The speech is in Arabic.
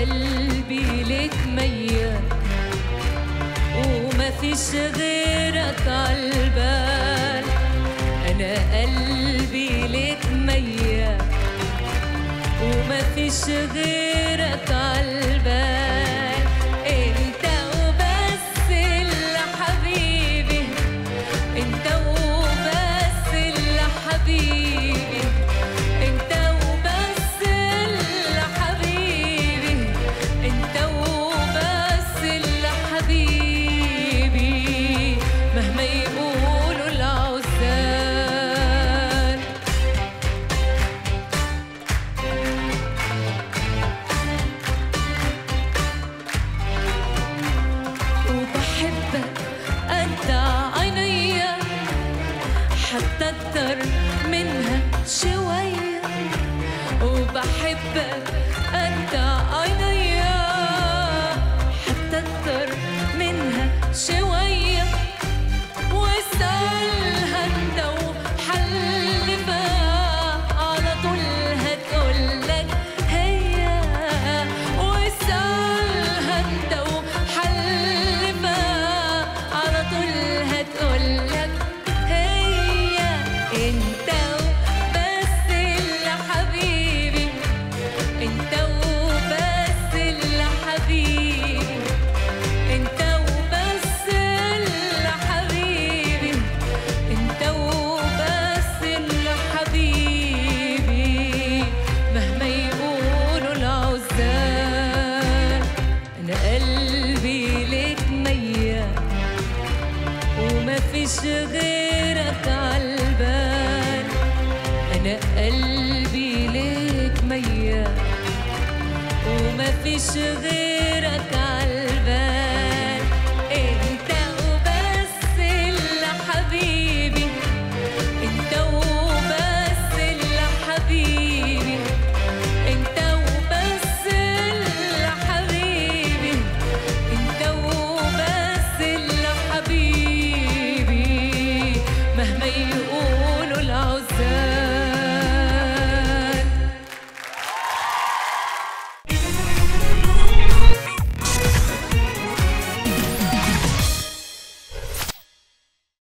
قلبي ليك ميال وما فيش غيرك عالبال. أنا قلبي ليك ميال وما فيش غيرك عالبال. انت وبس اللي حبيبي، انت وبس اللي حبيبي، انت وبس اللي حبيبي، انت وبس اللي حبيبي مهما يقولوا العزال. وبحبك انت عينيا حتى اكتر منها شوية. وبحبك انت عينيا حتى اكتر منها شوية. واسألها انت وحلفها على طول هتقولك هي. واسألها انت وحلفها على طول هتقولك هي. انت وبس اللي حبيبي، انت وبس اللي حبيبي، انت وبس اللي حبيبي، انت وبس اللي حبيبي مهما يقولوا العزال. انا قلبي ليك ميال وما فيش غيرك عالبال. انا قلبي ليك ميال وما فيش غيرك